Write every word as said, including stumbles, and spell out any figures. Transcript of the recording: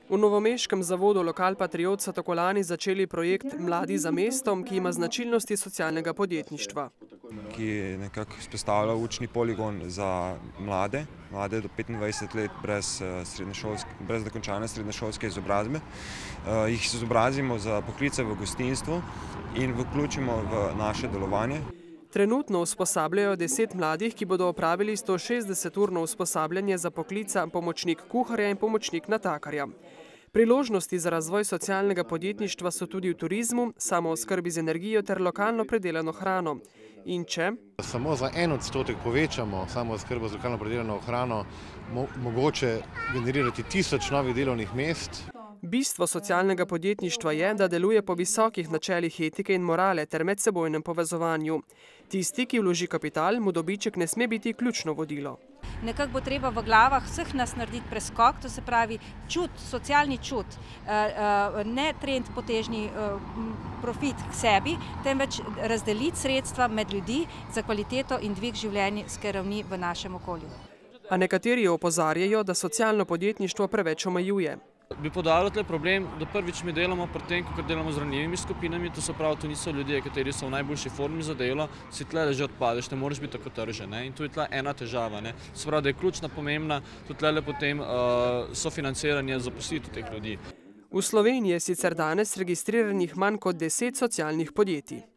V novomeškem zavodu Lokal Patriot so tako lani začeli projekt Mladi za mestom, ki ima značilnosti socialnega podjetništva. Ki nekako vzpostavlja učni poligon za mlade, mlade do petindvajset let brez, brez dokončane srednješolske izobrazbe. Jih izobrazimo za poklice v gostinstvu in vključimo v naše delovanje. Trenutno usposabljajo deset mladih, ki bodo opravili sto šestdeset urno usposabljanje za poklica pomočnik kuharja in pomočnik natakarja. Priložnosti za razvoj socialnega podjetništva so tudi v turizmu, samooskrbi z energijo ter lokalno predelano hrano. In če samo za en odstotek povečamo samooskrbo z lokalno predelano hrano, mo mogoče generirati tisoč novih delovnih mest. Bistvo socialnega podjetništva je, da deluje po visokih načelih etike in morale ter medsebojnem povezovanju. Tisti, ki vloži kapital, mu dobiček ne sme biti ključno vodilo. Nekako bo treba v glavah vseh nas narediti preskok, to se pravi čut, socialni čut, ne trend potežni profit k sebi, temveč razdeliti sredstva med ljudi za kvaliteto in dvig življenjske ravni v našem okolju. A nekateri opozarjajo, da socialno podjetništvo preveč omejuje. Bi podaril tle problem, da prvič mi delamo pri tem, ko delamo z ranljivimi skupinami, to so prav, to niso ljudje, kateri so v najboljši formi za delo, si tle že odpadeš, ne moreš biti tako tržen. In tu je tle ena težava. Ne. Se pravi, da je ključna pomembna, tudi tle potem uh, sofinanciranje zaposlitev teh ljudi. V Sloveniji je sicer danes registriranih manj kot deset socialnih podjetij.